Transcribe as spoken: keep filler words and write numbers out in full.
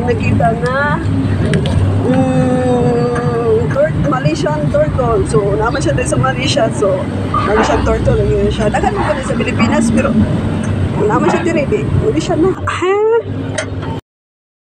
akong nakita na mm, tur- Malaysian turtle. So, naman siya din sa Malaysia. So, Malaysian turtle yun siya. Dagan mo pa din sa Pilipinas, pero naman siya din, Malaysian na.